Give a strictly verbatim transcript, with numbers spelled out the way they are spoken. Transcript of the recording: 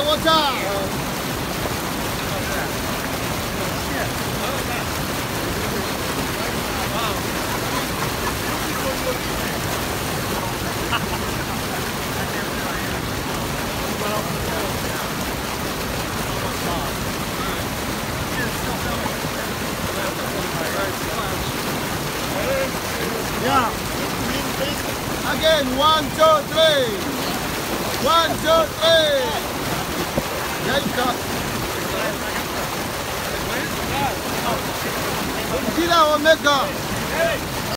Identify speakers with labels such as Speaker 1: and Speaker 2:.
Speaker 1: watch out! Yeah. Again, one, two, three. One, two, three. Yeah, you got. Tira, Omega.